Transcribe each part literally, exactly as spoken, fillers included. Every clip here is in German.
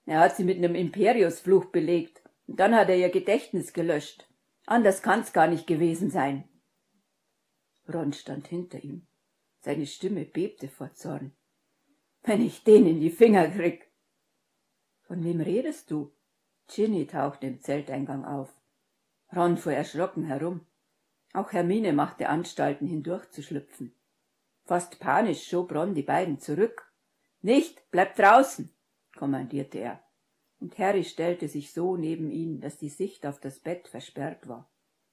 Er hat sie mit nem Imperiusfluch belegt, und dann hat er ihr Gedächtnis gelöscht. Anders kann's gar nicht gewesen sein. Ron stand hinter ihm. Seine Stimme bebte vor Zorn. Wenn ich den in die Finger krieg. Von wem redest du? Ginny tauchte im Zelteingang auf. Ron fuhr erschrocken herum. Auch Hermine machte Anstalten, hindurchzuschlüpfen. Fast panisch schob Ron die beiden zurück. Nicht, bleib draußen, kommandierte er. Und Harry stellte sich so neben ihn, dass die Sicht auf das Bett versperrt war.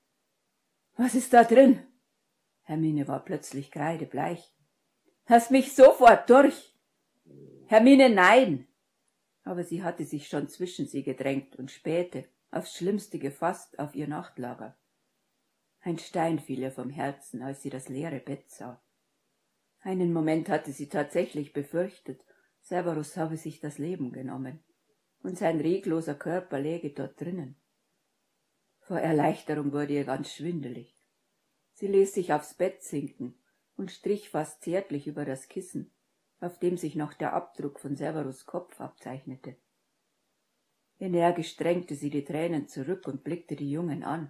Was ist da drin? Hermine war plötzlich kreidebleich. Lass mich sofort durch! Hermine, nein! Aber sie hatte sich schon zwischen sie gedrängt und spähte, aufs Schlimmste gefasst, auf ihr Nachtlager. Ein Stein fiel ihr vom Herzen, als sie das leere Bett sah. Einen Moment hatte sie tatsächlich befürchtet, Severus habe sich das Leben genommen, und sein regloser Körper läge dort drinnen. Vor Erleichterung wurde ihr ganz schwindelig. Sie ließ sich aufs Bett sinken und strich fast zärtlich über das Kissen, auf dem sich noch der Abdruck von Severus' Kopf abzeichnete. Energisch drängte sie die Tränen zurück und blickte die Jungen an.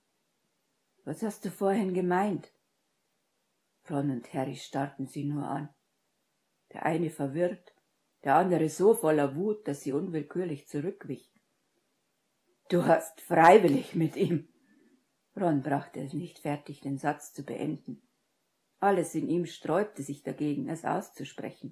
»Was hast du vorhin gemeint?« Ron und Harry starrten sie nur an. Der eine verwirrt, der andere so voller Wut, dass sie unwillkürlich zurückwich. »Du hast freiwillig mit ihm!« Ron brachte es nicht fertig, den Satz zu beenden. Alles in ihm sträubte sich dagegen, es auszusprechen.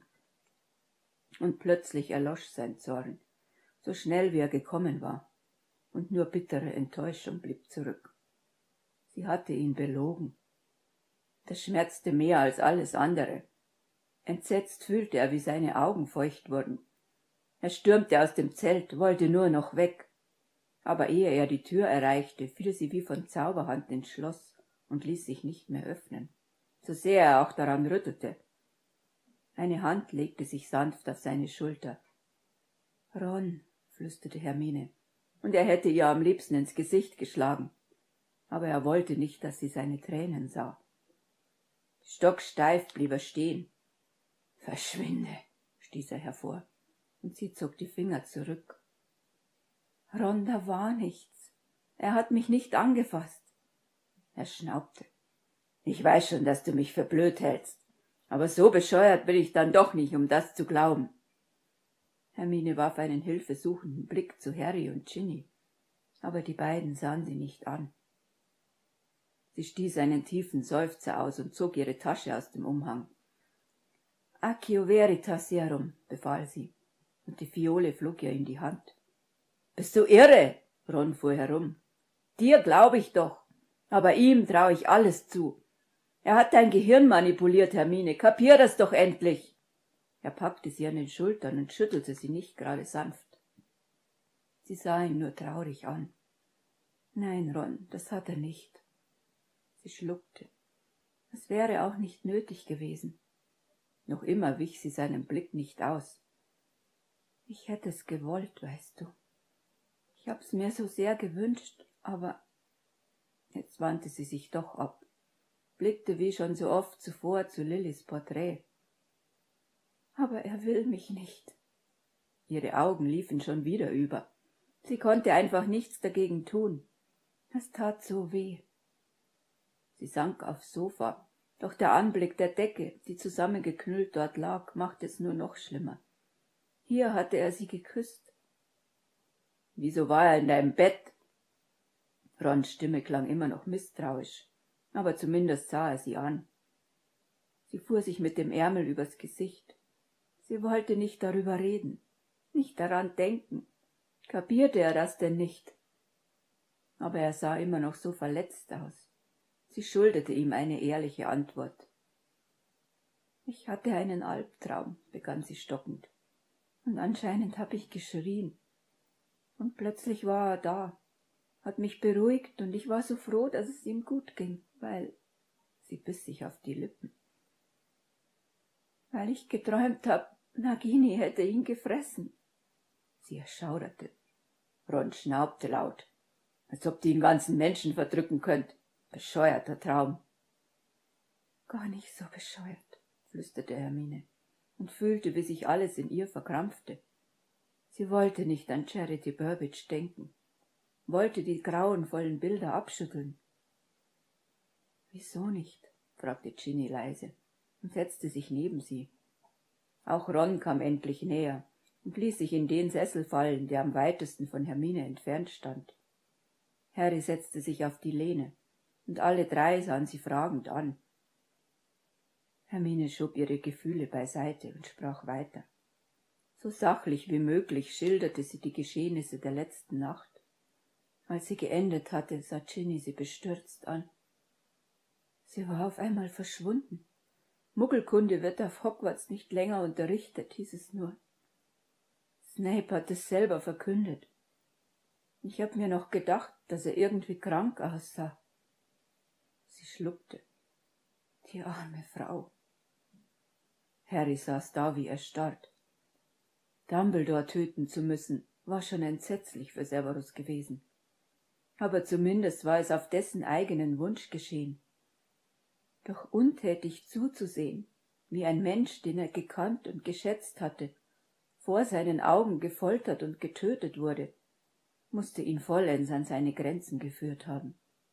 Und plötzlich erlosch sein Zorn, so schnell wie er gekommen war, und nur bittere Enttäuschung blieb zurück. Sie hatte ihn belogen. Das schmerzte mehr als alles andere. Entsetzt fühlte er, wie seine Augen feucht wurden. Er stürmte aus dem Zelt, wollte nur noch weg. Aber ehe er die Tür erreichte, fiel sie wie von Zauberhand ins Schloss und ließ sich nicht mehr öffnen, so sehr er auch daran rüttelte. Eine Hand legte sich sanft auf seine Schulter. »Ron«, flüsterte Hermine, und er hätte ihr am liebsten ins Gesicht geschlagen. Aber er wollte nicht, dass sie seine Tränen sah. Stocksteif blieb er stehen. »Verschwinde«, stieß er hervor, und sie zog die Finger zurück. »Ron, da war nichts. Er hat mich nicht angefasst.« Er schnaubte. »Ich weiß schon, dass du mich für blöd hältst, aber so bescheuert bin ich dann doch nicht, um das zu glauben.« Hermine warf einen hilfesuchenden Blick zu Harry und Ginny, aber die beiden sahen sie nicht an. Sie stieß einen tiefen Seufzer aus und zog ihre Tasche aus dem Umhang. »Accio veritas serum«, befahl sie, und die Fiole flog ihr in die Hand. »Bist du irre?« Ron fuhr herum. »Dir glaube ich doch, aber ihm traue ich alles zu. Er hat dein Gehirn manipuliert, Hermine, kapier das doch endlich!« Er packte sie an den Schultern und schüttelte sie nicht gerade sanft. Sie sah ihn nur traurig an. »Nein, Ron, das hat er nicht.« Sie schluckte. Es wäre auch nicht nötig gewesen. Noch immer wich sie seinem Blick nicht aus. »Ich hätte es gewollt, weißt du. Ich hab's mir so sehr gewünscht, aber...« Jetzt wandte sie sich doch ab, blickte wie schon so oft zuvor zu Lillys Porträt. »Aber er will mich nicht.« Ihre Augen liefen schon wieder über. Sie konnte einfach nichts dagegen tun. Es tat so weh. Sie sank aufs Sofa, doch der Anblick der Decke, die zusammengeknüllt dort lag, machte es nur noch schlimmer. Hier hatte er sie geküsst. »Wieso war er in deinem Bett?« Rons Stimme klang immer noch misstrauisch, aber zumindest sah er sie an. Sie fuhr sich mit dem Ärmel übers Gesicht. Sie wollte nicht darüber reden, nicht daran denken. Kapierte er das denn nicht? Aber er sah immer noch so verletzt aus. Sie schuldete ihm eine ehrliche Antwort. »Ich hatte einen Albtraum«, begann sie stockend, »und anscheinend habe ich geschrien. Und plötzlich war er da, hat mich beruhigt, und ich war so froh, dass es ihm gut ging, weil...« Sie biss sich auf die Lippen. »Weil ich geträumt habe, Nagini hätte ihn gefressen.« Sie erschauderte. Ron schnaubte laut, als ob die den ganzen Menschen verdrücken könnt. Bescheuerter Traum. »Gar nicht so bescheuert«, flüsterte Hermine und fühlte, wie sich alles in ihr verkrampfte. Sie wollte nicht an Charity Burbage denken, wollte die grauenvollen Bilder abschütteln. »Wieso nicht?« fragte Ginny leise und setzte sich neben sie. Auch Ron kam endlich näher und ließ sich in den Sessel fallen, der am weitesten von Hermine entfernt stand. Harry setzte sich auf die Lehne, und alle drei sahen sie fragend an. Hermine schob ihre Gefühle beiseite und sprach weiter. So sachlich wie möglich schilderte sie die Geschehnisse der letzten Nacht. Als sie geendet hatte, sah Ginny sie bestürzt an. Sie war auf einmal verschwunden. Muggelkunde wird auf Hogwarts nicht länger unterrichtet, hieß es nur. Snape hat es selber verkündet. Ich habe mir noch gedacht, dass er irgendwie krank aussah. Sie schluckte. Die arme Frau. Harry saß da wie erstarrt. Dumbledore töten zu müssen, war schon entsetzlich für Severus gewesen. Aber zumindest war es auf dessen eigenen Wunsch geschehen. Doch untätig zuzusehen, wie ein Mensch, den er gekannt und geschätzt hatte, vor seinen Augen gefoltert und getötet wurde, musste ihn vollends an seine Grenzen geführt haben.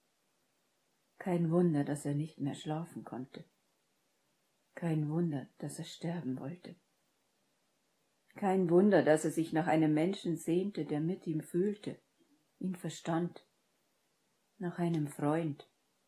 Kein Wunder, dass er nicht mehr schlafen konnte. Kein Wunder, dass er sterben wollte. Kein Wunder, dass er sich nach einem Menschen sehnte, der mit ihm fühlte, ihn verstand, nach einem Freund.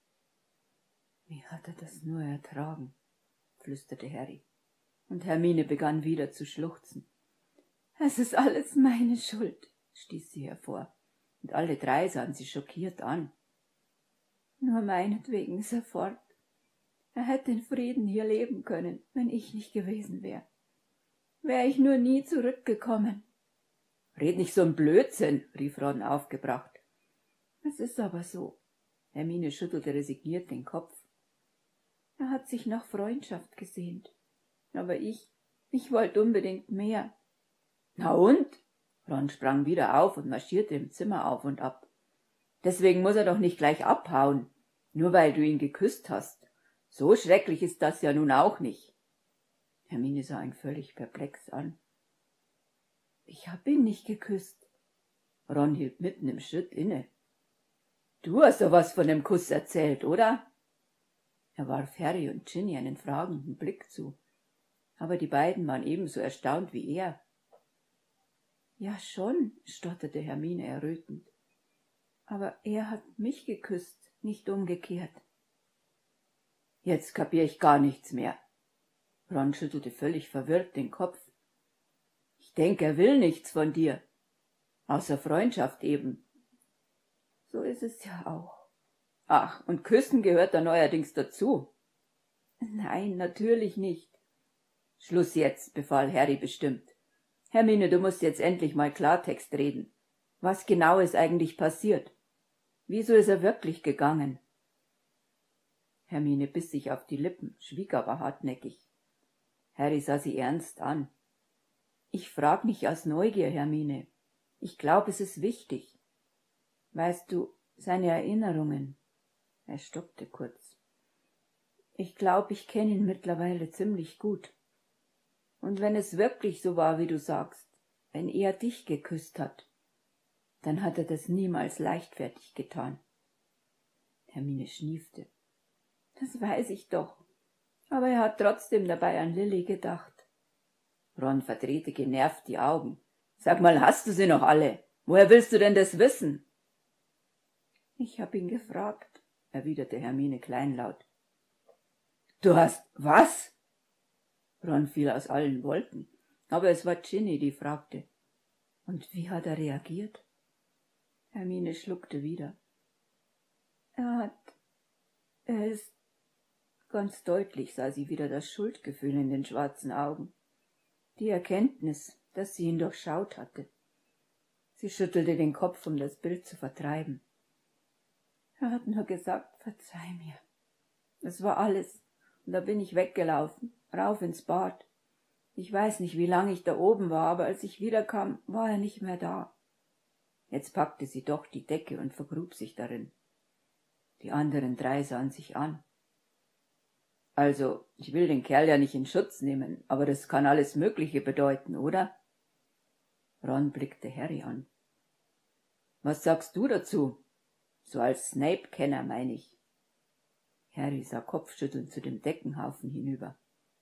Wie hat er das nur ertragen? Flüsterte Harry, und Hermine begann wieder zu schluchzen. Es ist alles meine Schuld, stieß sie hervor, und alle drei sahen sie schockiert an. Nur meinetwegen ist er fort. Er hätte in Frieden hier leben können, wenn ich nicht gewesen wäre. Wäre ich nur nie zurückgekommen. Red nicht so ein Blödsinn, rief Ron aufgebracht. Es ist aber so. Hermine schüttelte resigniert den Kopf. Er hat sich nach Freundschaft gesehnt. Aber ich, ich wollte unbedingt mehr. Na und? Ron sprang wieder auf und marschierte im Zimmer auf und ab. Deswegen muss er doch nicht gleich abhauen, nur weil du ihn geküsst hast. So schrecklich ist das ja nun auch nicht. Hermine sah ihn völlig perplex an. Ich hab ihn nicht geküsst. Ron hielt mitten im Schritt inne. Du hast doch was von dem Kuss erzählt, oder? Er warf Harry und Ginny einen fragenden Blick zu, aber die beiden waren ebenso erstaunt wie er. Ja schon, stotterte Hermine errötend. Aber er hat mich geküsst, nicht umgekehrt. Jetzt kapier ich gar nichts mehr. Ron schüttelte völlig verwirrt den Kopf. Ich denke, er will nichts von dir. Außer Freundschaft eben. So ist es ja auch. Ach, und Küssen gehört da neuerdings dazu. Nein, natürlich nicht. Schluss jetzt, befahl Harry bestimmt. Hermine, du musst jetzt endlich mal Klartext reden. Was genau ist eigentlich passiert? Wieso ist er wirklich gegangen? Hermine biss sich auf die Lippen, schwieg aber hartnäckig. Harry sah sie ernst an. Ich frag mich aus Neugier, Hermine. Ich glaube, es ist wichtig. Weißt du, seine Erinnerungen. Er stockte kurz. Ich glaube, ich kenne ihn mittlerweile ziemlich gut. Und wenn es wirklich so war, wie du sagst, wenn er dich geküsst hat, dann hat er das niemals leichtfertig getan. Hermine schniefte. Das weiß ich doch. Aber er hat trotzdem dabei an Lilly gedacht. Ron verdrehte genervt die Augen. Sag mal, hast du sie noch alle? Woher willst du denn das wissen? Ich hab ihn gefragt, erwiderte Hermine kleinlaut. Du hast was? Ron fiel aus allen Wolken, aber es war Ginny, die fragte. Und wie hat er reagiert? Hermine schluckte wieder. Er hat... Er ist... Ganz deutlich sah sie wieder das Schuldgefühl in den schwarzen Augen. Die Erkenntnis, dass sie ihn durchschaut hatte. Sie schüttelte den Kopf, um das Bild zu vertreiben. Er hat nur gesagt, verzeih mir. Das war alles, und da bin ich weggelaufen, rauf ins Bad. Ich weiß nicht, wie lange ich da oben war, aber als ich wiederkam, war er nicht mehr da. Jetzt packte sie doch die Decke und vergrub sich darin. Die anderen drei sahen sich an. Also, ich will den Kerl ja nicht in Schutz nehmen, aber das kann alles Mögliche bedeuten, oder? Ron blickte Harry an. »Was sagst du dazu? So als Snape-Kenner, mein ich.« Harry sah kopfschüttelnd zu dem Deckenhaufen hinüber.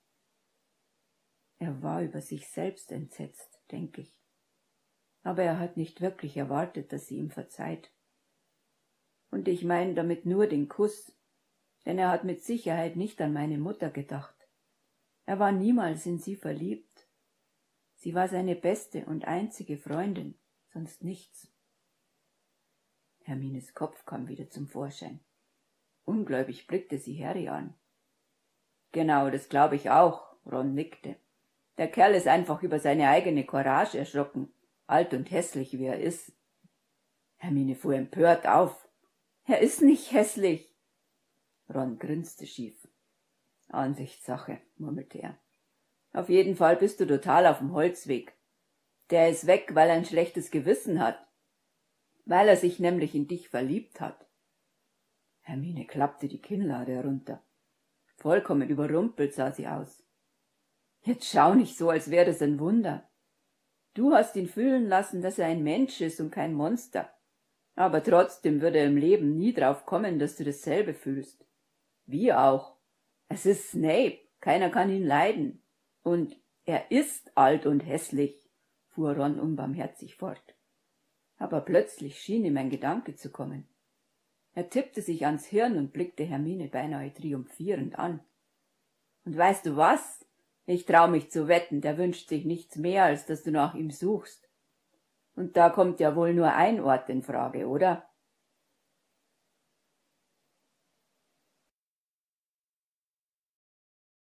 Er war über sich selbst entsetzt, denke ich. Aber er hat nicht wirklich erwartet, dass sie ihm verzeiht. Und ich meine damit nur den Kuss, denn er hat mit Sicherheit nicht an meine Mutter gedacht. Er war niemals in sie verliebt. Sie war seine beste und einzige Freundin, sonst nichts. Hermines Kopf kam wieder zum Vorschein. Ungläubig blickte sie Harry an. »Genau, das glaube ich auch«, Ron nickte. »Der Kerl ist einfach über seine eigene Courage erschrocken, alt und hässlich wie er ist.« Hermine fuhr empört auf. »Er ist nicht hässlich!« Ron grinste schief. »Ansichtssache«, murmelte er. »Auf jeden Fall bist du total auf dem Holzweg. Der ist weg, weil er ein schlechtes Gewissen hat. Weil er sich nämlich in dich verliebt hat.« Hermine klappte die Kinnlade herunter. Vollkommen überrumpelt sah sie aus. »Jetzt schau nicht so, als wäre das ein Wunder. Du hast ihn fühlen lassen, dass er ein Mensch ist und kein Monster. Aber trotzdem würde er im Leben nie drauf kommen, dass du dasselbe fühlst. Wir auch. Es ist Snape, keiner kann ihn leiden. Und er ist alt und hässlich«, fuhr Ron unbarmherzig fort. Aber plötzlich schien ihm ein Gedanke zu kommen. Er tippte sich ans Hirn und blickte Hermine beinahe triumphierend an. »Und weißt du was? Ich trau mich zu wetten, der wünscht sich nichts mehr, als dass du nach ihm suchst. Und da kommt ja wohl nur ein Ort in Frage, oder?«